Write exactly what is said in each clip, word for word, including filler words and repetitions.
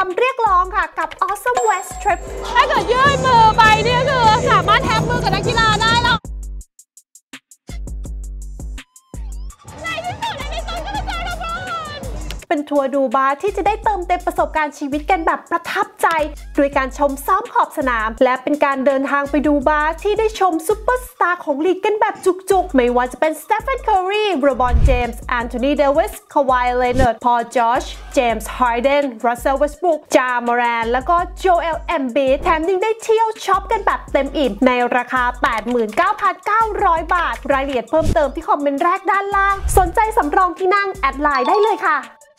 ำเรียกร้องค่ะกับ Awesome West Trip ถ้าเกิดยื่นมือไปเนี่ยคือสามารถแทบมือกับนักกีฬาได้แล้วในที่สุดในที่สุดก็จะเจอเราก่อนเป็นทัวร์ดูบาสที่จะได้เติมเต็มประสบการณ์ชีวิตกันแบบประทับใจโดยการชมซ้อมขอบสนามและเป็นการเดินทางไปดูบาสที่ได้ชมซุปเปอร์สตาร์ของลีกกันแบบจุกๆไม่ว่าจะเป็นสเตฟาน เคอร์รี เลบรอน เจมส์ แอนโทนี เดวิส คาวาย เลนาร์ด พอล จอร์จ เจมส์ ฮาร์เดน รัสเซล เวสต์บรูค จา มอแรนแล้วก็โจเอล เอมบีดแถมยังได้เที่ยวช็อปกันแบบเต็มอิ่มในราคา แปดหมื่นเก้าพันเก้าร้อย บาทรายละเอียดเพิ่มเติมที่คอมเมนต์แรกด้านล่างสนใจสำรองที่นั่งแอดไลน์ได้เลยค่ะ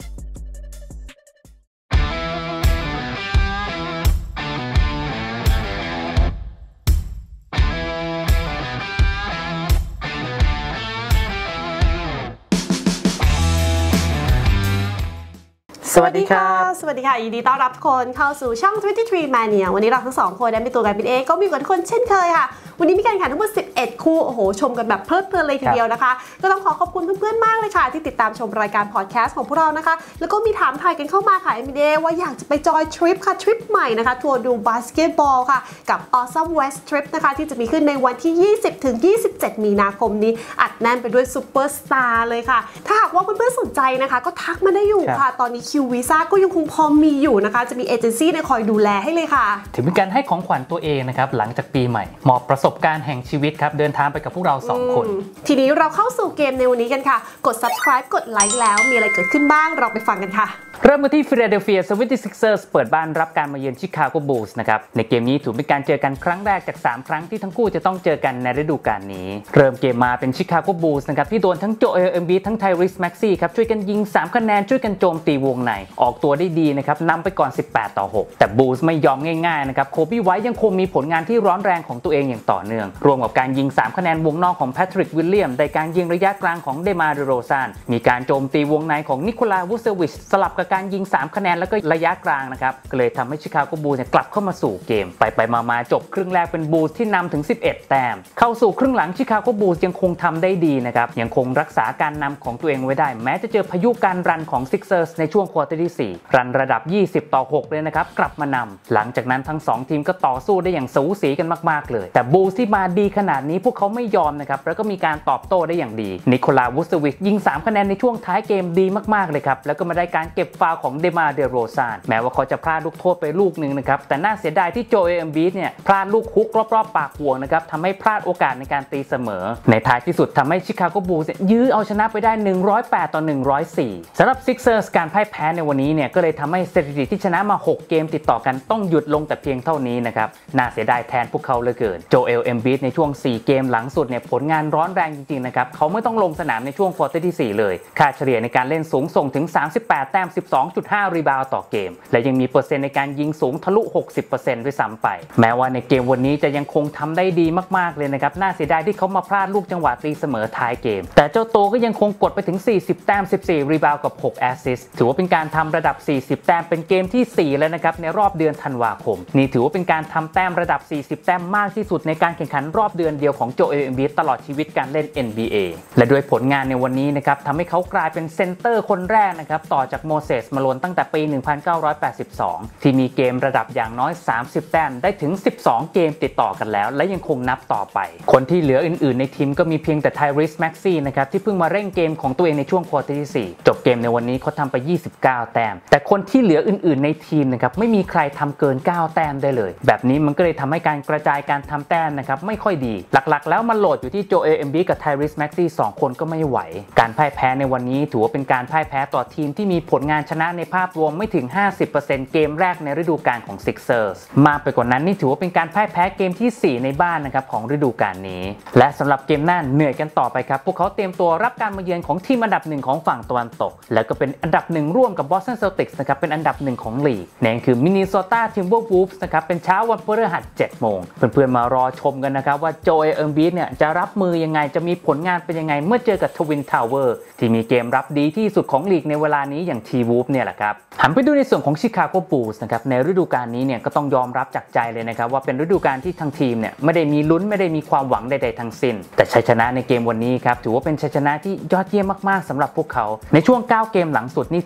สวัสดีค่ะสวัสดีค่ะยินดีต้อนรับทุกคนเข้าสู่ช่อง ยี่สิบสาม Mania วันนี้เราทั้งสองคนได้เป็นตัวการเป็นเองก็มีกับทุกคนเช่นเคยค่ะวันนี้มีการแข่งทั้งหมดสิบเอ็ดคู่โอ้โหชมกันแบบเพลิดเพลินเลยทีเดียวนะคะก็ต้องขอขอบคุณเพื่อนๆมากเลยค่ะที่ติดตามชมรายการพอดแคสต์ของพวกเรานะคะแล้วก็มีถามถ่ายกันเข้ามาค่ะ เอ็ม บี เอ ว่าอยากจะไปจอยทริปค่ะทริปใหม่นะคะทัวร์ดูบาสเกตบอลค่ะกับ Awesome West Trip นะคะที่จะมีขึ้นในวันที่ ยี่สิบถึงยี่สิบเจ็ด มีนาคมนี้อัดแน่นไปด้วยซุปเปอร์สตาร์เลยค่ะถ้าหากว่าเพื่อนๆสนใจนะคะก็ทักมาได้อยู่ค่ะตอนนี้คิววีซ่าก็ยังคงพอมีอยู่นะคะจะมีเอเจนซี่คอยดูแลให้เลยค่ะถือเป็นการให้ของขวัญตัวเองนะครับหลังจากปีใหม่มอบประสบการณ์แห่งชีวิตครับเดินทางไปกับพวกเราสองคนทีนี้เราเข้าสู่เกมในวันนี้กันค่ะกด Subscribe กดไลค์แล้วมีอะไรเกิดขึ้นบ้างเราไปฟังกันค่ะเริ่มมาที่ Philadelphia เซเวนตี้ซิกเซอร์ส เปิดบ้านรับการมาเยือน Chicago Bulls นะครับในเกมนี้ถือเป็นการเจอกันครั้งแรกจากสามครั้งที่ทั้งคู่จะต้องเจอกันในฤดูกาลนี้เริ่มเกมมาเป็น Chicago Bulls นะครับที่โดนทั้งโจเอล เอมบีดทั้ง Tyrese Maxey ครับช่วยกันยิงสามคะแนนช่วยกันโจมตีวงในออกตัวได้ดีนะครับนำไปก่อนสิบแปดต่อหกแต่ Bulls ไม่ยอมง่ายๆนะครับโคบี้ไวท์ยังคงมีผลงานที่ร้อนแรงของตัวเองอย่างต่อเนื่องรวมกับการยิงสามคะแนนวงนอกของ Patrick Williams ในการยิงระยะกลางของ DeMar DeRozan มีการโจมตีวงในของ Nikola Vucevic สลับกับการยิงสามคะแนนแล้วก็ระยะกลางนะครับก็เลยทำให้ชิคาโกบูลส์กลับเข้ามาสู่เกมไปไปมาๆจบครึ่งแรกเป็นบูลส์ที่นำถึงสิบเอ็ดแต้มเข้าสู่ครึ่งหลังชิคาโกบูลส์ยังคงทำได้ดีนะครับยังคงรักษาการนำของตัวเองไว้ได้แม้จะเจอพายุการรันของซิกเซอร์สในช่วงควอเตอร์ที่สี่รันระดับยี่สิบต่อหกเลยนะครับกลับมานำหลังจากนั้นทั้งสองทีมก็ต่อสู้ได้อย่างสูสีกันมากๆเลยแต่บูลส์ที่มาดีขนาดนี้พวกเขาไม่ยอมนะครับแล้วก็มีการตอบโต้ได้อย่างดีนิโคลา วูสวิชยิงสามคะแนนในช่วงท้ายเกมดีมากๆเลยครับแล้วก็มาได้การเก็บฟาวล์ของ DeMar DeRozanแม้ว่าเขาจะพลาดลูกโทษไปลูกนึงนะครับแต่น่าเสียดายที่โจเอล เอมบีดเนี่ยพลาดลูกฮุกรอบๆปากห่วงนะครับทำให้พลาดโอกาสในการตีเสมอในท้ายที่สุดทำให้ชิคาโกบูลส์ยื้อเอาชนะไปได้หนึ่งร้อยแปดต่อหนึ่งร้อยสี่สำหรับซิกเซอร์สการพ่ายแพ้ในวันนี้เนี่ยก็เลยทำให้สถิติที่ชนะมาหกเกมติดต่อกันต้องหยุดลงแต่เพียงเท่านี้นะครับน่าเสียดายแทนพวกเขาเหลือเกินโจเอล เอมบีดในช่วงสี่เกมหลังสุดเนี่ยผลงานร้อนแรงจริงๆนะครับเขาไม่ต้องลงสนามในช่วงควอเตอร์ที่สี่เลยค่าเฉลี่ยในการเล่นสูงส่งถึงสามสิบแปดแต้ม สิบสองจุดห้า รีบาวด์ต่อเกมและยังมีเปอร์เซ็นต์ในการยิงสูงทะลุ หกสิบเปอร์เซ็นต์ ด้วยซ้ำไปแม้ว่าในเกมวันนี้จะยังคงทำได้ดีมากๆเลยนะครับน่าเสียดายที่เขามาพลาดลูกจังหวะตีเสมอท้ายเกมแต่เจ้าโตก็ยังคงกดไปถึงสี่สิบแต้มสิบสี่รีบาวด์กับหกแอสซิสต์ถือว่าเป็นการทำระดับสี่สิบแต้มเป็นเกมที่สี่แล้วนะครับในรอบเดือนธันวาคมนี่ถือว่าเป็นการทำแต้มระดับสี่สิบแต้มมากที่สุดในการแข่งขันรอบเดือนเดียวของโจเอล เอมบีดตลอดชีวิตการเล่น เอ็น บี เอ และด้วยผลงานในวันนี้นะครับทำให้เขากลายเป็นเซนเตอร์คนแรกนะครับต่อจากโมเสส มาโลนตั้งแต่ปีหนึ่งพันเก้าร้อยแปดสิบสองที่มีเกมระดับอย่างน้อยสามสิบแต้มได้ถึงสิบสองเกมติดต่อกันแล้วและยังคงนับต่อไปคนที่เหลืออื่นๆในทีมก็มีเพียงแต่ Tyrese Maxey นะครับที่เพิ่งมาเร่งเกมของตัวเองในช่วงควอเตอร์ที่สี่จบเกมในวันนี้เขาทำไปยี่สิบเก้าแต้มแต่คนที่เหลืออื่นๆในทีมนะครับไม่มีใครทำเกินเก้าแต้มได้เลยแบบนี้มันก็เลยทำให้การกระจายการทำแต้มนะครับไม่ค่อยดีหลักๆแล้วมันโหลดอยู่ที่โจเอล เอมบีดกับ Tyrese Maxey สองคนก็ไม่ไหวการพ่ายแพ้ในวันนี้ถือว่าเป็นการพ่ายแพ้ต่อทีมที่มีผลงานชนะในภาพรวมไม่ถึง ห้าสิบเปอร์เซ็นต์ เกมแรกในฤดูกาลของ Sixers มากไปกว่านั้นนี่ถือว่าเป็นการพ่ายแพ้เกมที่สี่ในบ้านนะครับของฤดูกาลนี้และสำหรับเกมหน้าเหนื่อยกันต่อไปครับพวกเขาเตรียมตัวรับการมาเยือนของทีมอันดับหนึ่งของฝั่งตะวันตกแล้วก็เป็นอันดับหนึ่งร่วมกับ Boston Celtics นะครับเป็นอันดับหนึ่งของลีกนั่นคือ Minnesota Timberwolves นะครับเป็นเช้าวันพฤหัสเจ็ดโมงเพื่อนๆมารอชมกันนะครับว่าโจเอล เอมบีดเนี่ยจะรับมือยังไงจะมีผลงานเป็นยังไงเมื่อเจอกับ Twin Tower ที่มีเกมรับดีที่สุดของลีกในเวลานี้อย่าง T-Wolves เนี่ยแหละครับหันไปดูในส่วนของ Chicago Bulls นะครับในฤดูกาลนี้เนี่ยก็ต้องยอมรับจากใจเลยนะครับว่าเป็นฤดูกาลที่ทั้งทีมเนี่ยไม่ได้มีลุ้นไม่ได้มีความหวังใดๆทั้งสิ้นแต่ชัยชนะในเกมวันนี้ครับถือว่าเป็นชัยชนะที่ยอดเยี่ยมมากๆสำหรับพวกเขาในช่วงเก้าเกมหลังสุดนี่ถือว่าเป็นชัยช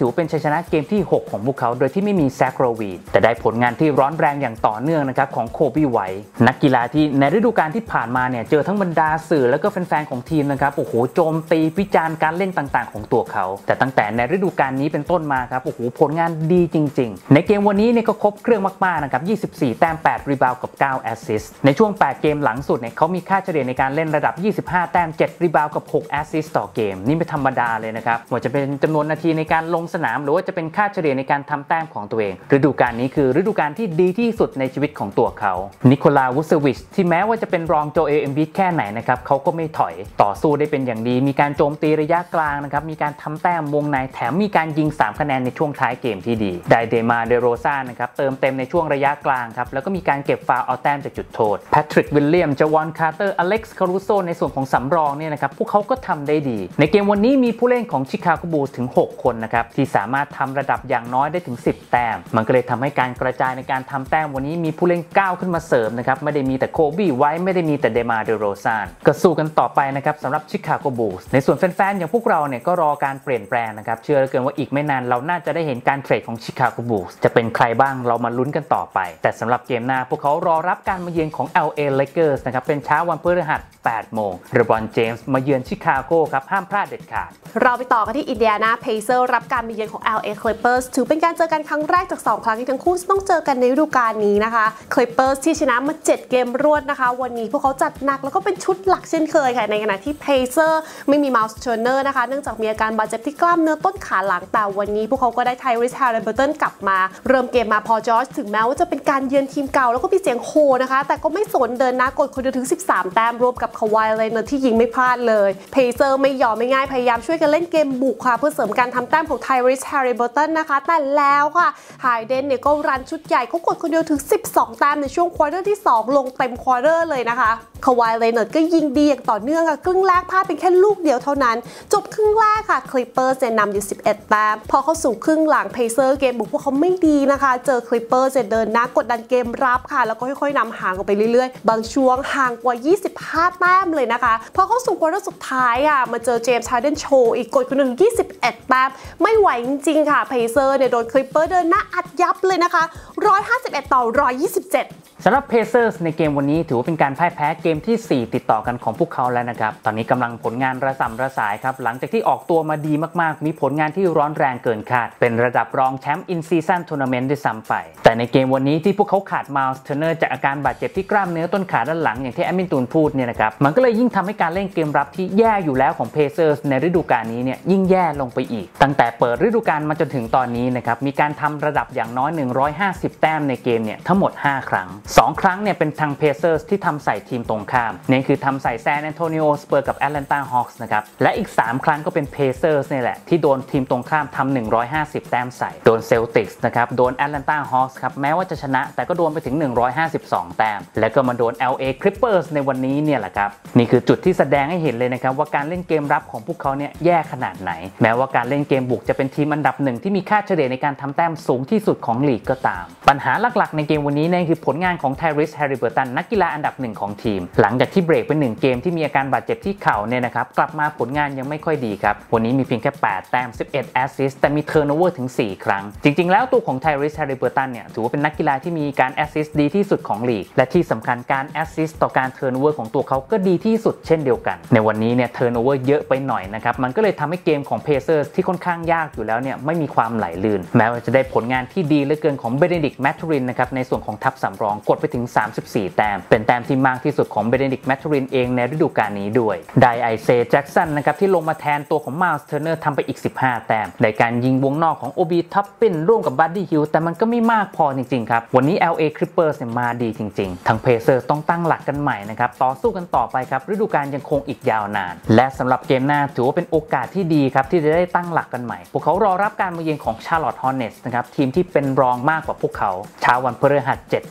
นะเกมที่หกของพวกเขาโดยที่ไม่มีแซคโรวีนแต่ได้ผลงานที่ร้อนแรงอย่างต่อเนื่องนะครับของโคบี้ไวท์นักกีฬาที่ในฤดูกาลที่ผ่านมาเนี่ยเจอทั้งบรรดาสื่อแล้วก็แฟนๆของทีมนะครับโอ้โหโจมตีวิจารณ์การเล่นต่างๆของตัวเขาแต่ตั้งแต่ในฤดูกาลนี้เป็นต้นมาครับโอ้โหผลงานดีจริงๆในเกมวันนี้เนี่ยก็ครบเครื่องมากๆนะครับยี่สิบสี่แต้มแปดรีบาวด์กับเก้าแอสซิสต์ในช่วงแปดเกมหลังสุดเนี่ยเขามีค่าเฉลี่ยในการเล่นระดับยี่สิบห้าแต้มเจ็ดรีบาวด์กับหกแอสซิสต์ต่อเกมนี่ไม่ธรรมดาเลยนะครับว่าจะเป็นจำนวนนาทีในการลงสนามหรือว่าจะเป็นค่าเฉลี่ยในการทำแต้มของตัวเองฤดูกาลนี้คือฤดูกาลที่ดีที่สุดในชีวิตของตัวเขานิโคลาวูเซวิชที่แม้ว่าจะเป็นรองโจเอล เอ็มบีดแค่ไหนนะครับเขาก็ไม่ถอยต่อสู้ได้เป็นอย่างดีมีการโจมตีระยะกลางนะครับมีการทำแต้มวงในแถมมีการยิงสามคะแนนในช่วงท้ายเกมที่ดีไดเดมาเดโรซ่านะครับเติมเต็มในช่วงระยะกลางครับแล้วก็มีการเก็บฟาวล์เอาแต้มจากจุดโทษแพทริกวิลเลียมจาวอนคาร์เตอร์อเล็กซ์คารูโซในส่วนของสำรองเนี่ยนะครับพวกเขาก็ทำได้ดีในเกมวันนี้มีผู้เล่นของชิคาโกบูลส์ถึงหกคนนะครับที่สามารถทำระดับอย่างน้อยได้ถึงสิบแต้มมันก็เลยทำให้การกระจายในการทำแต้มวันนี้มีผู้เล่นก้าวขึ้นมาเสริมนะครับไม่ได้มีแต่โคบี้ไวท์ไม่ได้มีแต่เดมาเดโรซานก็สู้กันต่อไปนะครับสำหรับชิคาโกบูลส์ในส่วนแฟนๆอย่างพวกเราเนี่ยก็รอการเปลี่ยนแปลงนะครับเชื่อเหลือเกินว่าอีกไม่นานเราน่าจะได้เห็นการเทรดของชิคาโกบูลส์จะเป็นใครบ้างเรามาลุ้นกันต่อไปแต่สำหรับเกมหน้าพวกเขารอรับการมาเยือนของ แอล เอ Lakers นะครับเป็นเช้าวันพฤหัสแปดโมงเลบรอนเจมส์มาเยือนชิคาโกครับห้ามพลาดเด็ดขาดเราไปต่อกันที่อินเดียนาเพเซอร์รับการมาเยือนของ แอล เอ Clippers ถือเป็นการเจอกันครั้งแรกจากสองครั้งที่ทั้งคู่ต้องเจอกันในฤดูกาลนี้นะคะ Clippers ที่ชนะมาเจ็ดเกมรวดนะคะวันนี้พวกเขาจัดหนักแล้วก็เป็นชุดหลักเช่นเคยค่ะในขณะที่เพเซอร์ไม่มีมาลส์เทอร์เนอร์นะคะเนื่องจากมีอาการบาดเจ็บที่กล้ามเนื้อต้นขาหลังแต่วันนี้พวกเขาก็ได้ไทริส แฮริเบิร์ตันกลับมาเริ่มเกมมาพอจอร์จถึงแม้ว่าจะเป็นการเยือนทีมเก่าแล้วก็มีเสียงโห่นะคะแต่ก็ไม่สนเดินหน้ากดคนเดียวถึงสิบสามแต้มรวมกับคาวายเลเนอร์ที่ยิงไม่พลาดเลยเพเซอร์ไม่ยอมไม่ง่ายพยายามช่วยกันเล่นเกมบุกค่ะเพื่อเสริมการทำแต้มของไทริส แฮริเบิร์ตันนะคะแต่แล้วค่ะไฮเดนเนี่ยก็รันชุดใหญ่เขากดคนเดียวถึงสิบสองแต้มในช่วงควอเตอร์ที่สองลงเต็มควอเตอร์เลยนะคะคาวายเลเนอร์ก็ยิงดีอย่างต่อเนื่องค่ะครึ่งแรกพลาดเป็นแค่ลูกเดียวเท่านั้นจบครึ่งแรกค่ะคลิปเปอร์จะนำอยู่สิบเอ็ดแต้มพอเข้าสู่ครึ่งหลังเพเซอร์เกมบุกพวกเขาไม่ดีนะคะเจอคลิปเปอร์จะเดินหน้ากดดันเกมรับค่ะแล้วก็ค่อยๆนำห่างออกไปเรื่อยๆบางช่วงห่างกว่ายี่สิบห้าแต้มเลยนะคะพอเข้าสู่ควอเตอร์สุดท้ายค่ะมาเจอเจมส์ฮาร์เดนโชว์อีกกดคนหนึ่งยี่สิบเอ็ดแต้มไม่ไหวจริงๆค่ะเพเซอร์เนี่ยโดนคลิปเปอร์เดินหน้าอัดยับเลยนะคะหนึ่งร้อยห้าสิบเอ็ดต่อหนึ่งร้อยยี่สิบเจ็ดสำหรับ Pacers ในเกมวันนี้ถือว่าเป็นการพ่ายแพ้เกมที่สี่ติดต่อกันของพวกเขาแล้วนะครับตอนนี้กำลังผลงานระส่ำระสายครับหลังจากที่ออกตัวมาดีมากๆมีผลงานที่ร้อนแรงเกินคาดเป็นระดับรองแชมป์ In Season Tournament ด้วยซ้ำไปแต่ในเกมวันนี้ที่พวกเขาขาด Miles Turner จากอาการบาดเจ็บที่กล้ามเนื้อต้นขาด้านหลังอย่างที่แอดมินตูนพูดเนี่ยนะครับมันก็เลยยิ่งทำให้การเล่นเกมรับที่แย่อยู่แล้วของ Pacers ในฤดูกาลนี้เนี่ยยิ่งแย่ลงไปอีกตั้งแต่เปิดฤดูกาลมาจนถึงตอนนี้นะครับมีการทำระดับอย่างน้อยหนึ่งร้อยห้าสิบแต้มในเกมเนี่ยทั้งหมดห้าครั้งสองครั้งเนี่ยเป็นทาง Pacers ที่ทำใส่ทีมตรงข้ามนี่คือทำใส่ San Antonio Spurs กับ Atlanta Hawks นะครับและอีกสามครั้งก็เป็น Pacers นี่แหละที่โดนทีมตรงข้ามทำหนึ่งร้อยห้าสิบแต้มใส่โดน Celtics นะครับโดน Atlanta Hawks ครับแม้ว่าจะชนะแต่ก็โดนไปถึงหนึ่งร้อยห้าสิบสองแต้มแล้วก็มาโดน แอล เอ Clippers ในวันนี้เนี่ยแหละครับนี่คือจุดที่แสดงให้เห็นเลยนะครับว่าการเล่นเกมรับของพวกเขาเนี่ยแย่ขนาดไหนแม้ว่าการเล่นเกมบุกจะเป็นทีมอันดับหนึ่งที่มีค่าเฉลี่ยในการทำแต้มสูงที่สุดของลีกก็ตามปัญหาหลักๆในเกมวันนี้เนี่ยคือผลงานของ Tyrese Haliburton นักกีฬาอันดับหนึ่งของทีมหลังจากที่เบรกไปหนึ่งเกมที่มีอาการบาดเจ็บที่เข่าเนี่ยนะครับกลับมาผลงานยังไม่ค่อยดีครับวันนี้มีเพียงแค่แปดแต้มสิบเอ็ดแอสซิสต์แต่มีเทิร์นโอเวอร์ถึงสี่ครั้งจริงๆแล้วตัวของ Tyrese Haliburton เนี่ยถือว่าเป็นนักกีฬาที่มีการแอสซิสต์ดีที่สุดของลีกและที่สำคัญการแอสซิสต์ต่อการเทิร์นโอเวอร์ของตัวเขาก็ดีที่สุดเช่นเดียวกันในวันนี้เนี่ยเทิร์นโอเวอร์เยอะไปหน่อยนะครับมันก็เลยทำให้เกมของ Pacers ที่ค่อนข้างยากอยู่แล้วเนี่ยไม่มีความไหลลื่นแม้ว่าจะได้ผลงานที่ดีเหลือเกินของ Benedict Mathurin นะครับในส่วนของทัพสำรองกดไปถึงสามสิบสี่แต้มเป็นแต้มที่มากที่สุดของ Benedict Mathurin เองในฤดูกาลนี้ด้วยได้ไอเซย์แจ็คสันนะครับที่ลงมาแทนตัวของ Miles Turner ทำไปอีกสิบห้าแต้มในการยิงวงนอกของ โอ บี Toppin ร่วมกับ Buddy Hield แต่มันก็ไม่มากพอจริงๆครับวันนี้ แอล เอ Clippers เนี่ยมาดีจริงๆทั้ง Pacers ต้องตั้งหลักกันใหม่นะครับต่อสู้กันต่อไปครับฤดูกาลยังคงอีกยาวนานและสำหรับเกมหน้าถือว่าเป็นโอกาสที่ดีครับที่จะได้ตั้งหลักกันใหม่พวกเขารอรับการมาเยือนของ Charlotte Hornets นะครับทีมที่เป็นรองมากกว่าพวกเขาเช้าวันพฤหัสเจ็ดโมง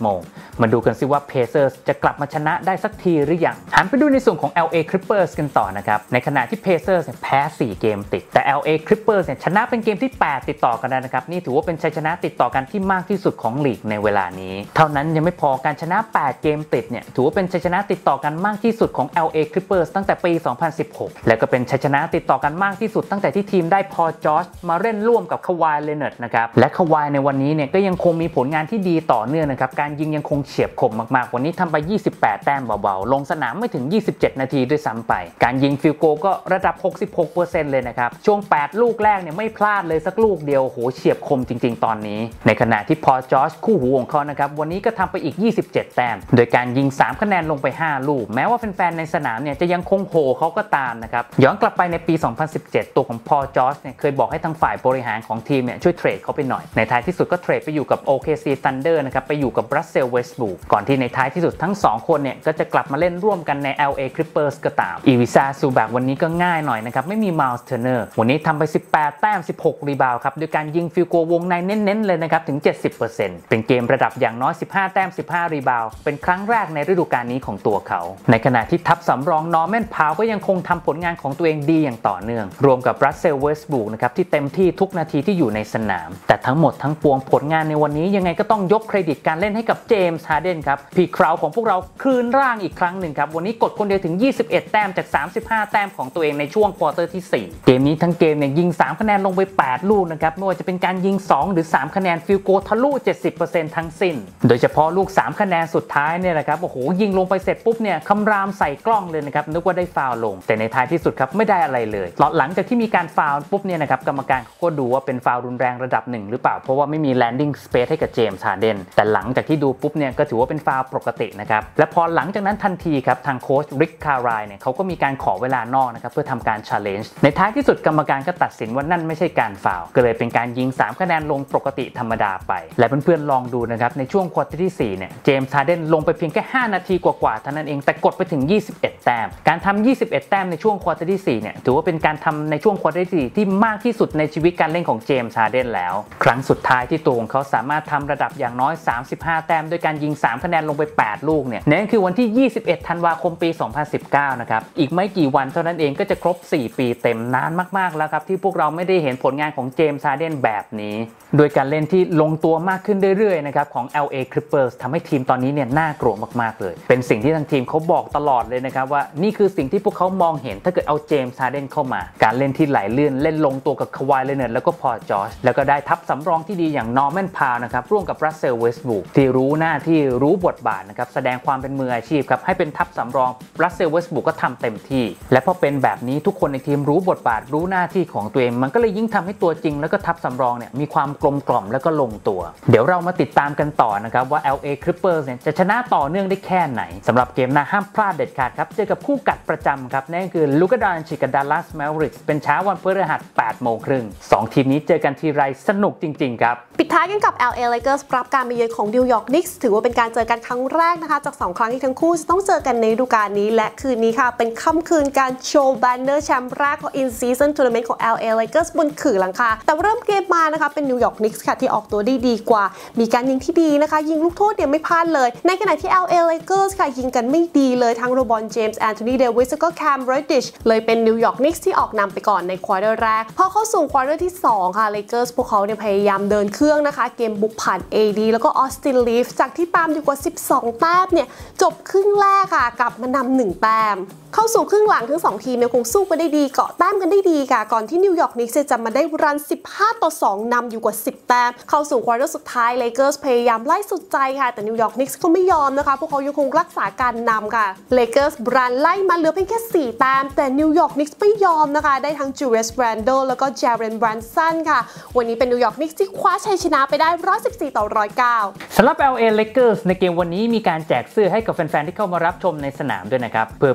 มาดูกันซิว่า Pacers จะกลับมาชนะได้สักทีหรือยังหันไปดูในส่วนของ แอล เอ Clippers กันต่อนะครับในขณะที่ Pacers แพ้สี่เกมติดแต่ แอล เอ Clippers เนี่ยชนะเป็นเกมที่แปดติดต่อกันนะครับนี่ถือว่าเป็นชัยชนะติดต่อกันที่มากที่สุดของลีกในเวลานี้เท่านั้นยังไม่พอการชนะแปดเกมติดเนี่ยถือว่าเป็นชัยชนะติดต่อกันมากที่สุดของ แอล เอ Clippers ตั้งแต่ปีสองพันสิบหกและก็เป็นชัยชนะติดต่อกันมากที่สุดตั้งแต่ที่ทีมได้พอจอร์จมาเล่นร่วมกับควายเลเนอร์ดนะครับและควายในวันนี้เนี่ยก็ยังคงมีผลงานที่ดีต่อเนื่องนะครับการยิงยังคงเฉียบคมมากๆวันนี้ทำไปยี่สิบแปดแต้มเบาๆลงสนามไม่ถึงยี่สิบเจ็ดนาทีด้วยซ้ำไปการยิงฟิลโกก็ระดับ หกสิบหกเปอร์เซ็นต์ เลยนะครับช่วงแปดลูกแรกเนี่ยไม่พลาดเลยสักลูกเดียวโหเฉียบคมจริงๆตอนนี้ในขณะที่พอจอร์จคู่หูของเขานะครับวันนี้ก็ทำไปอีกยี่สิบเจ็ดแต้มโดยการยิงสามคะแนนลงไปห้าลูกแม้ว่าแฟนๆในสนามเนี่ยจะยังคงโห่เขาก็ตามนะครับย้อนกลับไปในปีสองพันสิบเจ็ดตัวของพอจอร์จเนี่ยเคยบอกให้ทางฝ่ายบริหารของทีมเนี่ยช่วยเทรดเขาไปหน่อยในท้ายที่สุดก็เทรดไปอยู่กับ โอ เค ซี Thunder นะครับไปอยู่กับ Russell Westbrook ก่อนที่ในท้ายที่สุดทั้งสองคนเนี่ยก็จะกลับมาเล่นร่วมกันใน แอล เอ Clippers ก็ตามอีวิซาซูแบกวันนี้ก็ง่ายหน่อยนะครับไม่มี Miles Turner วันนี้ทำไปสิบแปดแต้มสิบหกรีบาวด์ครับโดยการยิงฟิลโกวงในเน้นๆเลยนะครับถึง เจ็ดสิบเปอร์เซ็นต์ เป็นเกมระดับอย่างน้อยสิบห้าแต้มสิบห้ารีบาวด์เป็นครั้งแรกในฤดูกาลนี้ของตัวเขาในขณะที่ทัพสำรองนอร์แมนพาวก็ยังคงทำผลงานของตัวเองดีอย่างต่อเนื่องรวมกับ Russell Westbrook นะครับที่เต็มที่ทุกนาทีที่อยู่ในสนามแต่ทั้งหมดทั้งปวงผลงานในวันนี้ยังไงก็ต้องยกเครดิตการเล่นให้กับเจมส์ฮาร์เดนครับพีคราวของพวกเราคืนร่างอีกครั้งหนึ่งครับวันนี้กดคนเดียวถึงยี่สิบเอ็ดแต้มจากสามสิบห้าแต้มของตัวเองในช่วงควอเตอร์ที่สี่เกมนี้ทั้งเกมเนี่ยยิงสามคะแนนลงไปแปดลูกนะครับไม่ว่าจะเป็นการยิงสองหรือสามคะแนนฟิลโกทะลุ เจ็ดสิบเปอร์เซ็นต์ ทั้งสิ้นโดยเฉพาะลูกสามคะแนนสุดท้ายเนี่ยแหละครับโอ้โหยิงลงไปเสร็จปุ๊บเนี่ยคำรามใส่กล้องเลยนะครับนึกว่าได้ฟาวล์ลงแต่ในท้ายที่สุดครับไม่ได้อะไรเลยหลังจากที่มีการฟาวล์ปุ๊บเนี่ยนะครับกรรมการก็ดูว่าเป็นฟาวล์รุนแรงระดับหนึ่งหรือเปล่าเพราะว่าไม่มี landing space ให้กับเจมส์ฮาร์เดนแต่หลังจากที่ดูปุ๊บเนี่ยก็ถือว่าเป็นฟาวล์ปกตินะครับและพอหลังจากนั้นทันทีครับทางโค้ชริกคารายเนี่ยเขาก็มีการขอเวลานอกนะครับเพื่อทำการ challenge ในท้ายที่สุดกรรมการก็ตัดสินว่านั่นไม่ใช่การฟาวล์ก็เลยเป็นการยิงสามคะแนนลงปกติธรรมดาไปและเพื่อนๆลองดูนะครับในช่วงควอเตอร์ที่สี่เนี่ยเจมส์ฮาร์เดนลงไปเพียงแค่ห้านาทีกว่าๆเท่านั้นเองแต่กดไปถึงยี่สิบเอ็ดแต้มการทำยี่สิบเอ็ดแต้มในช่วงควอเตอร์ที่สี่เนี่ยถือว่าเป็นการทำในช่วงควอเตอร์ที่สี่ที่มากที่สุดในชีวิตการเล่นของเจมส์ฮาร์เดนแล้วครั้งสุดท้ายที่ตัวของเขาสามารถทำระดับอย่างน้อยสามสิบห้าแต้มด้วยการยิงสามคะแนนลงไปแปดลูกเนี่ยนั่นคือวันที่ยี่สิบเอ็ดธันวาคมปีสองพันสิบเก้านะครับอีกไม่กี่วันเท่านั้นเองก็จะครบสี่ปีเต็มนานมากๆแล้วครับที่พวกเราไม่ได้เห็นผลงานของเจมส์ฮาร์เดนแบบนี้โดยการเล่นที่ลงตัวมากขึ้นเรื่อยๆนะครับของ แอล เอ Clippers ทำให้ทีมตอนนี้เนี่ยน่ากลัวมากๆเลยเป็นสิ่งที่ทางทีมเขาบอกตลอดเลยนะครับว่านี่คือสิ่งที่พวกเขามองเห็นถ้าเกิดเอาเจมส์ฮาร์เดนเข้ามาการเล่นที่ไหลลื่นเล่นลงตัวกับควายเลเนอร์ดแล้วก็พอจอร์จแล้วก็ได้ทัพสำรองที่ดีอย่างนอร์แมนพาวนะครับร่วมกับ Russell Westbrook ที่รู้หน้าที่รู้บทบาทนะครับแสดงความเป็นมืออาชีพครับให้เป็นทัพสำรอง Russell Westbrook ก็ทำเต็มที่และพอเป็นแบบนี้ทุกคนในทีมรู้บทบาทรู้หน้าที่ของตัวเองมันก็เลยยิ่งทำให้ตัวจริงแล้วก็ทัพสำรองเนี่ยมีความกลมกล่อมแล้วก็ลงตัวเดี๋ยวเรามาติดตามกันต่อนะครับว่า แอล เอ Clippers เนี่ยจะชนะต่อเนื่องได้แค่ไหนสำหรับเกมหน้าห้ามพลาดเด็ดขาดครับเจอกับคู่กัดประจำครับนั่นคือลูกาดอนชิกับดัลลัสแมเวริกส์เป็นเช้าวันพฤหัสแปดโมงครึ่งสองทีมนี้เจอกันทีไรสนุกจริงๆครับปิดท้ายกันกับ แอล เอ Lakers รับการมาเยือนของ New York Knicks ถือว่าเป็นการเจอกันครั้งแรกนะคะจากสองครั้งที่ทั้งคู่จะต้องเจอกันในฤดูกาลนี้และคืนนี้ค่ะเป็นค่ำคืนการโชว์แบนเนอร์แชมป์แรกของ In Season Tournament ของ แอล เอ Lakers บนขื่อหลังคาแต่เริ่มเกมมานะคะเป็น New York Knicks ค่ะที่ออกตัวได้ดีกว่ามีการยิงที่ดีนะคะยิงลูกโทษเนี่ยไม่พลาดเลยในขณะที่ แอล เอ Lakers ค่ะยิงกันไม่ดีเลยทั้งโรบอนเจมส์แอนโทนีเดวิสแล้วก็แคมเรดดิชเลยเป็น New York Knicks ที่ออกนำไปก่อนในควอเตอร์แรกพอเข้าสู่ควอเตอร์ที่สองค่ะ Lakers พวกเขาเนี่ยพยายามเดินเครื่องนะคะเกมบุกผ่าน เอ ดี แล้วก็ออสตินลีฟจากที่ตามอยู่กว่าสิบสองแต้มเนี่ยจบครึ่งแรกค่ะกลับมานำหนึ่งแต้มเข้าสู่ครึ่งหลังทั้งสองทีมเนี่ยคงสู้กันได้ดีเกาะแต้มกันได้ดีค่ะก่อนที่นิวยอร์กนิกส์จะมาได้รันสิบห้าต่อสองนำอยู่กว่าสิบแต้มเข้าสู่ควอเตอร์สุดท้าย Lakers พยายามไล่สุดใจค่ะแต่นิวยอร์กนิกส์ก็ไม่ยอมนะคะพวกเขายังคงรักษาการนำค่ะ Lakers รันไล่มาเหลือเพียงแค่สี่แต้มแต่นิวยอร์กนิกส์ไม่ยอมนะคะได้ทั้งจูเลียสแรนโดลแล้วก็เจเรนแบรนสันค่ะวันนี้เป็นนิวยอร์กนิกส์ที่คว้าชัยชนะไปได้หนึ่งร้อยสิบสี่ต่อหนึ่งร้อยเก้าสำหรับ แอล เอ Lakers ในเกมวันนี้มีการแจกเสื้อให้กับแฟนๆที่เข้ามารับชมในสนามด้วยนะครับเพื่อเป็นเกียรติ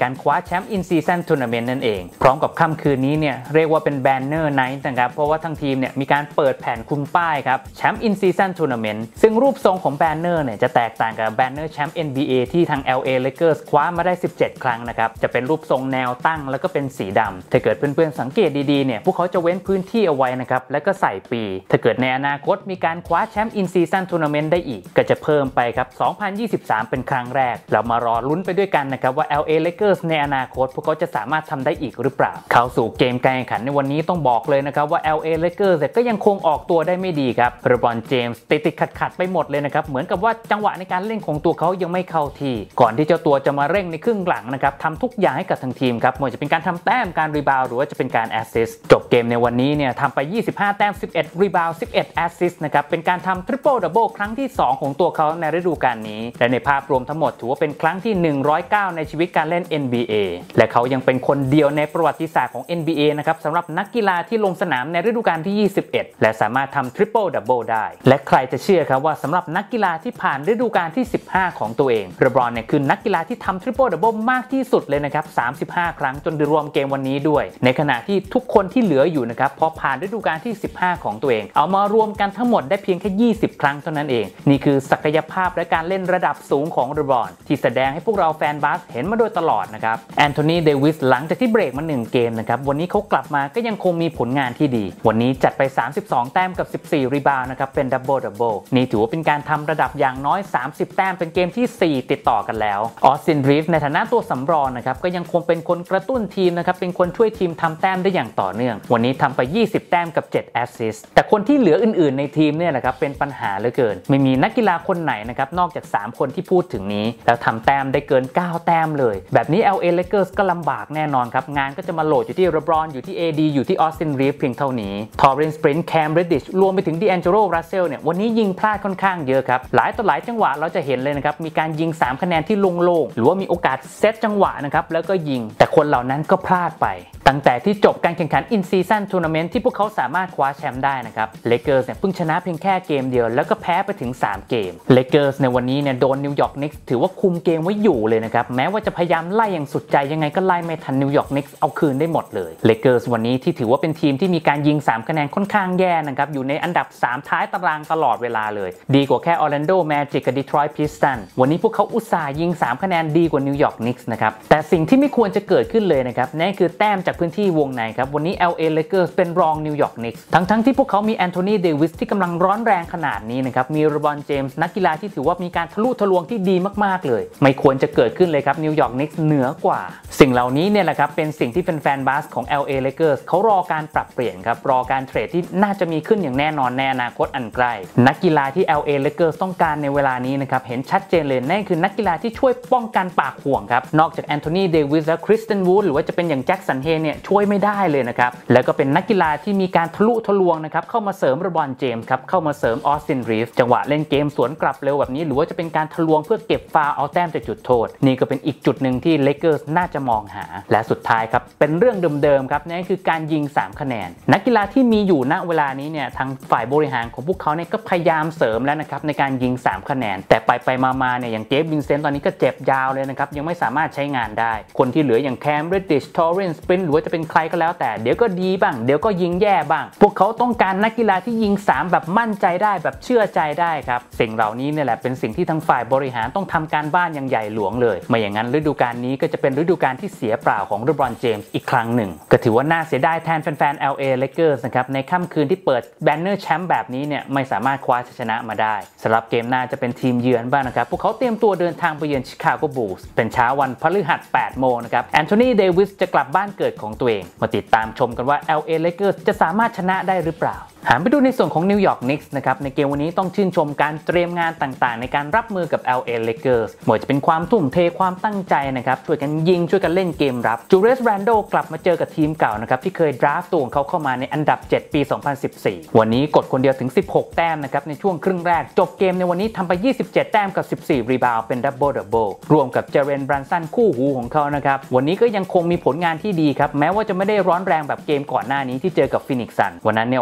การคว้าแชมป์ In Season Tournament นั่นเองพร้อมกับค่ำคืนนี้เนี่ยเรียกว่าเป็น Banner Night นะครับเพราะว่าทั้งทีมเนี่ยมีการเปิดแผ่นคลุมป้ายครับแชมป์ In Season Tournament ซึ่งรูปทรงของ Banner เนี่ยจะแตกต่างกับ Banner แชมป์ เอ็น บี เอ ที่ทาง แอล เอ Lakers คว้ามาได้สิบเจ็ดครั้งนะครับจะเป็นรูปทรงแนวตั้งแล้วก็เป็นสีดำถ้าเกิดเพื่อนๆสังเกตดีๆเนี่ยพวกเขาจะเว้นพื้นที่เอาไว้นะครับแล้วก็ใส่ปีถ้าเกิดในอนาคตมีการคว้าแชมป์ In Season Tournament ได้อีกก็จะเพิ่มไปครับสองพันยี่สิบสามเป็นครั้งแรกเรามารอลุ้นไปด้วยกันนะครับว่า แอล เอ Lakers ในอนาคตพวกเขาจะสามารถทำได้อีกหรือเปล่าเข้าสู่เกมการแข่งขันในวันนี้ต้องบอกเลยนะครับว่า แอล เอ Lakers ก็ยังคงออกตัวได้ไม่ดีครับเลบรอนเจมส์ติดติดขัดขัดไปหมดเลยนะครับเหมือนกับว่าจังหวะในการเล่นของตัวเขายังไม่เข้าที่ก่อนที่เจ้าตัวจะมาเร่งในครึ่งหลังนะครับทำทุกอย่างให้กับทางทีมครับไม่ว่าจะเป็นการทำแต้มการรีบาวหรือว่าจะเป็นการแอสซิสต์จบเกมในวันนี้เนี่ยทำไปยี่สิบห้าแต้มสิบเอ็ดรีบาวสิบเอ็ดแอสซิสต์นะครับเป็นการทำทริปเปิลดับเบิลครั้งที่สองของตัวเขาในฤดูกาลนี้และในภาพรวมทั้งหมดถือว่าเป็นครั้งที่หนึ่งร้อยเก้าในชีวิตการเล่น เอ็น บี เอ และเขายังเป็นคนเดียวในประวัติศาสตร์ของ เอ็น บี เอ นะครับสำหรับนักกีฬาที่ลงสนามในฤดูกาลที่ยี่สิบเอ็ดและสามารถทำทริปเปิลดับเบิลได้และใครจะเชื่อครับว่าสำหรับนักกีฬาที่ผ่านฤดูกาลที่สิบห้าของตัวเองเลบรอนเนี่ยคือนักกีฬาที่ทำทริปเปิลดับเบิลมากที่สุดเลยนะครับสามสิบห้าครั้งจนรวมเกมวันนี้ด้วยในขณะที่ทุกคนที่เหลืออยู่นะครับพอผ่านฤดูกาลที่สิบห้าของตัวเองเอามารวมกันทั้งหมดได้เพียงแค่ยี่สิบครั้งเท่านั้นเองนี่คือศักยภาพและการเล่นระดับสูงของเลบรอนที่แสดงให้พวกเราแฟนบาสเห็นมาโดยตลอดนะครับแอนโทนีเดวิสหลังจากที่เบรกมาหนึ่งเกมนะครับวันนี้เขากลับมาก็ยังคงมีผลงานที่ดีวันนี้จัดไปสามสิบสองแต้มกับสิบสี่รีบาวด์นะครับเป็นดับเบิลดับเบิลนี่ถือว่าเป็นการทำระดับอย่างน้อยสามสิบแต้มเป็นเกมที่สี่ติดต่อกันแล้วออสตินรีฟในฐานะตัวสำรองนะครับก็ยังคงเป็นคนกระตุ้นทีมนะครับเป็นคนช่วยทีมทำแต้มได้อย่างต่อเนื่องวันนี้ทำไปยี่สิบแต้มกับเจ็ดแอสซิสต์แต่คนที่เหลืออื่นๆในทีมเนี่ยแหละครับเป็นปัญหาเหลือเกินไม่มีนักกีฬาคนไหนนะครับนอกจากสามคนที่พูดถึงนี้แล้วทำแต้มได้เกินเก้าแต้มเลยแบบนี้ แอล เอ Lakers ก็ลำบากแน่นอนครับงานก็จะมาโหลดอยู่ที่เลบรอนอยู่ที่ เอ ดี อยู่ที่ออสตินรีฟเพียงเท่านี้ทอร์เรนซ์ สปรินท์ แคม เรดดิชรวมไปถึงดิแองเจโล รัสเซลเนี่ยวันนี้ยิงพลาดค่อนข้างเยอะครับหลายต่อหลายจังหวะเราจะเห็นเลยนะครับมีการยิงสามคะแนนที่โล่งๆหรือว่ามีโอกาสเซตจังหวะนะครับแล้วก็ยิงแต่คนเหล่านั้นก็พลาดไปตั้งแต่ที่จบการแข่งขัน In Season Tournament ที่พวกเขาสามารถคว้าแชมป์ได้นะครับ Lakers เนี่ยเพิ่งชนะเพียงแค่เกมเดียวแล้วก็แพ้ไปถึงสามเกม Lakers ในวันนี้เนี่ยโดนนิวยอร์กนิกส์ถือว่าคุมเกมไว้อยู่เลยนะครับแม้ว่าจะพยายามไล่อย่างสุดใจยังไงก็ไล่ไม่ทันนิวยอร์กนิกส์เอาคืนได้หมดเลย Lakers วันนี้ที่ถือว่าเป็นทีมที่มีการยิงสามคะแนนค่อนข้างแย่นะครับอยู่ในอันดับสามท้ายตารางตลอดเวลาเลยดีกว่าแค่ Orlando Magic กับ Detroit Pistons วันนี้พวกเขาอุตส่าห์ยิงสามคะแนนดีกว่านิวยอร์กนิกส์นะครับแต่สิ่งที่ไม่ควรจะเกิดขึ้นเลยนะครับนั่นคือแต้มจากพื้นที่วงในครับวันนี้ แอล เอ Lakers เป็นรองนิวยอร์กนิกส์ทั้งๆที่พวกเขามีแอนโทนีเดวิสที่กำลังร้อนแรงขนาดนี้นะครับมีเลบรอนเจมส์นักกีฬาที่ถือว่ามีการทะลุทะลวงที่ดีมากๆเลยไม่ควรจะเกิดขึ้นเลยครับนิวยอร์กนิกส์เหนือกว่าสิ่งเหล่านี้เนี่ยแหละครับเป็นสิ่งที่แฟนๆบาสของ แอล เอ Lakers เขารอการปรับเปลี่ยนครับรอการเทรดที่น่าจะมีขึ้นอย่างแน่นอนในอนาคตอันใกล้นักกีฬาที่ แอล เอ Lakers ต้องการในเวลานี้นะครับเห็นชัดเจนเลยนั่นคือนักกีฬาที่ช่วยป้องกันปากห่วงครับนอกจากแอนโทนีเดวิสและคริสตันวูดหรือว่าจะเป็นอย่างแจ็คสันเฮเนี่ยช่วยไม่ได้เลยนะครับแล้วก็เป็นนักกีฬาที่มีการทะลุทะลวงนะครับเข้ามาเสริมเลบรอนเจมส์ครับเข้ามาเสริมออสตินรีฟจังหวะเล่นเกมสวนกลับเร็วแบบนี้หรือว่าจะเป็นการทะลวงเพื่อเก็บฟาวล์เอาแต้มจากจุดโทษนี่ก็เป็นอีกจุดหนึ่งที่ Lakers น่าจะมองหาและสุดท้ายครับเป็นเรื่องเดิมๆครับนั่นคือการยิงสามคะแนนนักกีฬาที่มีอยู่ณเวลานี้เนี่ยทางฝ่ายบริหารของพวกเขาเนี่ยก็พยายามเสริมแล้วนะครับในการยิงสามคะแนนแต่ไปไปมาๆเนี่ยอย่างเจฟวินเซนต์ตอนนี้ก็เจ็บยาวเลยนะครับยังไม่สามารถใช้งานได้คนที่เหลืออย่างแคม เรดดิช ทอร์เรนซ์ สปรินท์หรือว่าจะเป็นใครก็แล้วแต่เดี๋ยวก็ดีบ้างเดี๋ยวก็ยิงแย่บ้างพวกเขาต้องการนักกีฬาที่ยิงสามแบบมั่นใจได้แบบเชื่อใจได้ครับสิ่งเหล่านี้เนี่ยแหละเป็นสิ่งที่ทางฝ่ายบริหารต้องทำการบ้านอย่างใหญ่หลวงเลยไม่อย่างนั้นฤดูกาลนี้ก็จะเป็นฤดูกาลที่เสียเปล่าของเลบรอนเจมส์อีกครั้งหนึ่งก็ถือว่าน่าเสียดายแทนแฟนๆ แอล เอ Lakers นะครับในค่ำคืนที่เปิดแบนเนอร์แชมป์แบบนี้เนี่ยไม่สามารถคว้าชัยชนะมาได้สำหรับเกมหน้าจะเป็นทีมเยือนบ้างนะครับพวกเขาเตรียมตัวเดินทางไปเยือนชิคาโกบูลส์เป็นเช้าวันพฤหัสแปดโมงนะครับแอนโทนีเดวิสจะกลับบ้านเกิดของตัวเองมาติดตามชมกันว่า แอล เอ Lakers จะสามารถชนะได้หรือเปล่าหันไปดูในส่วนของนิวยอร์กนิกส์นะครับในเกมวันนี้ต้องชื่นชมการเตรียมงานต่างๆในการรับมือกับ แอล เอ Lakers ไม่ว่าจะเป็นความทุ่มเทความตั้งใจนะครับช่วยกันยิงช่วยกันเล่นเกมรับจูเลียส แรนโดลกลับมาเจอกับทีมเก่านะครับที่เคยดราฟต์ตัวของเขาเข้ามาในอันดับเจ็ดปีสองพันสิบสี่วันนี้กดคนเดียวถึงสิบหกแต้มนะครับในช่วงครึ่งแรกจบเกมในวันนี้ทำไปยี่สิบเจ็ดแต้มกับสิบสี่รีบาวด์เป็นดับเบิลดับเบิลรวมกับเจเรน บรันสันคู่หูของเขานะครับวันนี้ก็ยังคงมีผลงานที่ดีครับแม้ว่าจะไม่ได้ร้อนแรงแบบเกมก่อนหน้านี้ที่เจอกับฟีนิกซ์ซันวันนั้นเนี่ยโอ้โหกดถึง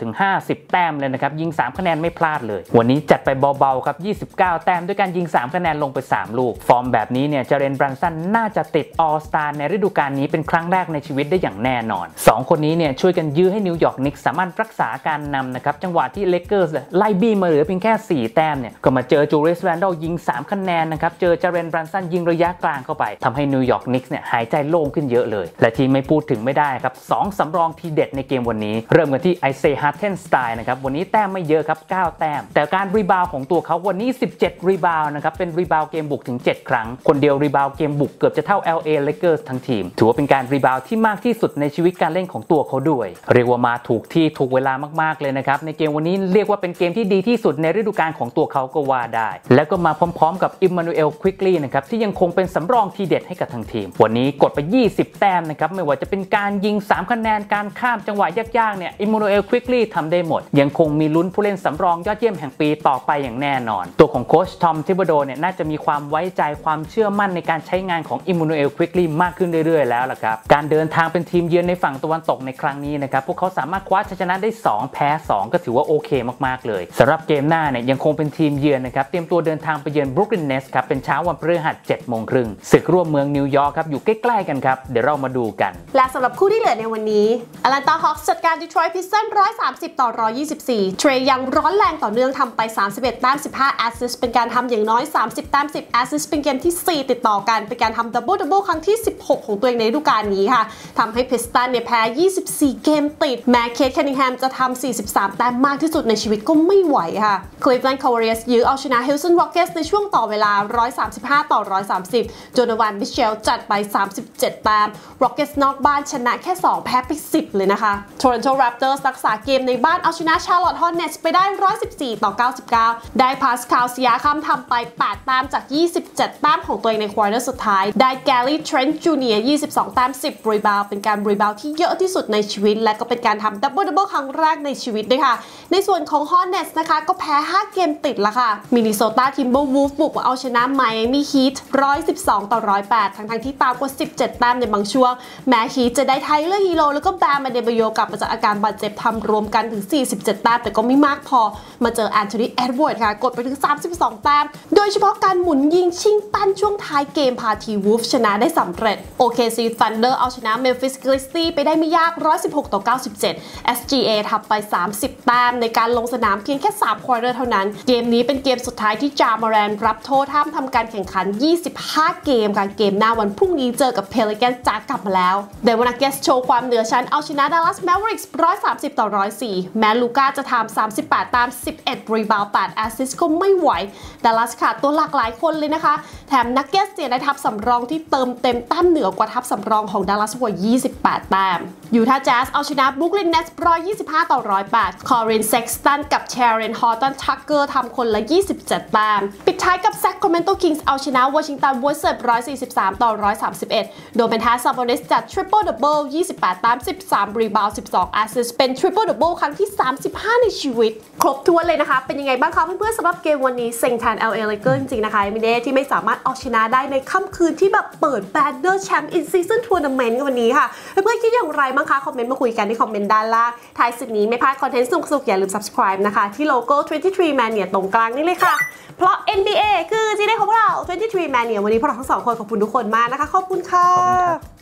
ถึงห้าสิบแต้มเลยนะครับยิงสามคะแนนไม่พลาดเลยวันนี้จัดไปเบาๆครับยี่สิบเก้าแต้มด้วยการยิงสามคะแนนลงไปสามลูกฟอร์มแบบนี้เนี่ยเจเรน บรันสันน่าจะติด All Star ในฤดูกาลนี้เป็นครั้งแรกในชีวิตได้อย่างแน่นอนสองคนนี้เนี่ยช่วยกันยื้อให้นิวยอร์กนิกส์สามารถรักษาการนำนะครับจังหวะที่เลเกอร์สไล่บี้มาเหลือเพียงแค่สี่แต้มเนี่ยก็มาเจอจูเลียส แรนดอลยิงสามคะแนนนะครับเจอเจเรน บรันสันยิงระยะกลางเข้าไปทำให้นิวยอร์กนิกส์เนี่ยหายใจโล่งขึ้นเยอะเลยและที่ไม่พูดถึงไม่ได้ครับสองสำรองทีเด็ดในเกมวันนี้เริ่มกันที่ไอเซย์ ฮาร์เทนสไตน์นะครับวันนี้แต้มไม่เยอะครับเก้าแต้มแต่การรีบาวของตัวเขาวันนี้สิบเจ็ดรีบาวนะครับเป็นรีบาวเกมบุกถึงเจ็ดครั้งคนเดียวรีบาวเกมบุกเกือบจะเท่า แอล เอ Lakers ทั้งทีมถือว่าเป็นการรีบาวที่มากที่สุดในชีวิตการเล่นของตัวเขาด้วยเรียกว่ามาถูกที่ถูกเวลามากๆเลยนะครับในเกมวันนี้เรียกว่าเป็นเกมที่ดีที่สุดในฤดูกาลของตัวเขาก็ว่าได้แล้วก็มาพร้อมๆกับอิมมานูเอล ควิกลี่นะครับที่ยังคงเป็นสำรองทีเด็ดให้กับทั้งทีมวันนี้กดไปยี่สิบแต้มนะครับไม่ว่าจะเป็นการยิงสามคะแนนการข้ามจังหวะยากๆเนี่ยอิมมานูเอล ควิกลี่ทำได้หมดยังคงมีลุ้นผู้เล่นสำรองยอดเยี่ยมแห่งปีต่อไปอย่างแน่นอนตัวของโค้ชทอม ทิบโดเนี่ยน่าจะมีความไว้ใจความเชื่อมั่นในการใช้งานของอิมมานูเอล ควิกลี่มากขึ้นเรื่อยๆแล้วล่ะครับการเดินทางเป็นทีมเยือนในฝั่งตะวันตกในครั้งนี้นะครับพวกเขาสามารถคว้าชัยชนะได้สองแพ้สองก็ถือว่าโอเคมากๆเลยสำหรับเกมหน้าเนี่ยยังคงเป็นทีมเยือนนะครับเตรียมตัวเดินทางไปเยือนบรุกลินเนสครับเป็นเช้าวันพฤหัสเจ็ดโมงครึ่งศึกร่วมเมืองนิวยอร์กครับอยู่ใกล้ๆกันครับเดี๋ยวเรามาดูกันและสำหรับคู่ที่เหลือในวันนี้แอตแลนตาฮอคส์จัดการดีทรอยต์พิสตันส์หนึ่งร้อยสามสิบต่อหนึ่งร้อยยี่สิบสี่เทรย์ยังร้อนแรงต่อเนื่องทำไปสามสิบเอ็ดแต้มสิบห้าแอสซิสต์เป็นการทำอย่างน้อยสามสิบแต้มสิบแอสซิสต์เป็นเกมที่สี่ติดต่อกันเป็นการทำดับเบิลดับเบิลครั้งที่สิบหกของตัวเองในฤดูกาลนี้ค่ะทำให้พิสตันเนี่ยแพ้ยี่สิบสี่เกมติดแม้เคท แคนนิงแฮมจะทำสี่สิบสามแต้มมากที่สุดในชีวิตก็ไม่ไหวค่ะคลีฟแลนด์ คาวาเรียร์สยื้อเอาชนะฮิลสัน ร็อกเก็ตส์ในช่วงต่อเวลาหนึ่งร้อยสามสิบห้าต่อหนึ่งร้อยสามสิบโจนาธาน มิเชลจัดไปสามสิบเจ็ดแต้ม ร็อกเก็ตส์ นอกบ้านชนะแค่สองแพ้ไปสิบเลยนะคะ Toronto Raptors รักษาเกมในบ้านเอาชนะ Charlotte Hornets ไปได้หนึ่งร้อยสิบสี่ต่อเก้าสิบเก้าได้พาสคาล ซิยาคัมทำไปแปดแต้มจากยี่สิบเจ็ดแต้มของตัวเองในควอเตอร์สุดท้ายได้แกลลี่ เทรนต์ จูเนียร์ยี่สิบสองแต้มสิบรีบาวด์เป็นการรีบาวด์ที่เยอะที่สุดในชีวิตและก็เป็นการทำดับเบิลดับเบิลครั้งแรกในชีวิตด้วยค่ะในส่วนของ Hornets นะคะก็แพ้ห้าเกมติดละค่ะมินนิโซตา ทิมเบอร์วูฟส์บุกมาเอาชนะไมอามี่ฮีทหนึ่งร้อยสิบสองต่อหนึ่งร้อยแปดทั้งทั้งที่ตามกว่าสิบเจ็ดแต้มในบางช่วงแม้ฮีทจะได้ไทเลอร์ฮีโร่แล้วก็แบม อเดบโยกลับมาจากอาการบาดเจ็บทำรวมกันถึงสี่สิบเจ็ดแต้มแต่ก็ไม่มากพอมาเจอแอนโทนี เอ็ดเวิร์ดค่ะกดไปถึงสามสิบสองแต้มโดยเฉพาะการหมุนยิงชิงปั้นช่วงท้ายเกมพาทีวูฟชนะได้สำเร็จ โอ เค ซี Thunder เอาชนะ Memphis Grizzlies ไปได้ไม่ยากหนึ่งร้อยสิบหกต่อเก้าสิบเจ็ด เอส จี เอ ทำไปสามสิบแต้มในการลงสนามเพียงแค่สามควอเตอร์เท่านั้นเกมนี้เป็นเกมสุดท้ายที่จามอแรนรับโทษห้ามทำการแข่งขันยี่สิบห้าเกมค่ะเกมหน้าวันพรุ่งนี้เจอกับ Pelicans จากกลับมาแล้วเดวิด นักเก็ตส์โชว์ความเหนือชั้นเอาชนะ Dallas Mavericks หนึ่งร้อยสามสิบต่อหนึ่งร้อยสี่แม้ลูก้าจะทำสามสิบแปดตามสิบเอ็ดรีบาวด์แปดแอสซิสต์ก็ไม่ไหว Dallas ขาดตัวหลากหลายคนเลยนะคะแถมนักเก็ตส์ได้ทัพสำรองที่เติมเต็มแต้มเหนือกว่าทัพสำรองของ Dallas กว่ายี่สิบแปดแต้มยูทาห์แจ๊สเอาชนะบรุกลินเนทส์หนึ่งร้อยยี่สิบห้าต่อหนึ่งร้อยแปดคอริน เซ็กสตันกับเทเรน ฮอร์ตัน ทักเกอร์ทำคนละยี่สิบเจ็ดแต้มปิดท้ายกับแซคราเมนโต คิงส์เอาชนะวอชิงตัน วิซาร์ด หนึ่งร้อยสี่สิบสามต่อหนึ่งร้อยสามสิบเอ็ดโดยเป็นทาซาบอนิสจัดทริปเปิลดับเบิลยี่สิบแปดแต้มสิบสามรีบาวด์สิบสองแอสซิสต์เป็นทริปเปิลดับเบิลครั้งที่สามสิบห้าในชีวิตครบถ้วนเลยนะคะเป็นยังไงบ้างคะเพื่อนๆสำหรับเกมวันนี้เซ็งแทน แอล เอ Lakers จริงๆนะคะมิเดที่ไม่สามารถเอาชนะได้ในค่ำคืนที่แบบเปิด Banner Champ In Season Tournament กันวันนี้ค่ะเพื่อนๆคิดอย่างไรบ้างคะคอมเมนต์มาคุยกันที่คอมเมนต์ด้านล่างท้ายสุดนี้ไม่พลาดคอนเทนต์สนุกๆอย่าลืม Subscribe นะคะที่โลโก้ ทเวนตี้ทรี Mania ตรงกลางนี่เลยค่ะเพราะ เอ็น บี เอ คือจีเดของพวกเรา ทเวนตี้ทรี Mania วันนี้พวกเราทั้งสองคนขอบคุณทุกคนมากนะคะขอบคุณค่ะ